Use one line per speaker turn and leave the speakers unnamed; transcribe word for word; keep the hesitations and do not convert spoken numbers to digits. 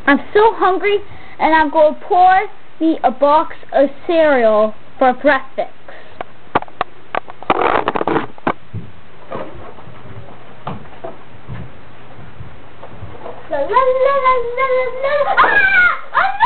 I'm so hungry, and I'm going to pour me a box of cereal for breakfast. La la la la la la. Ah! Oh, no!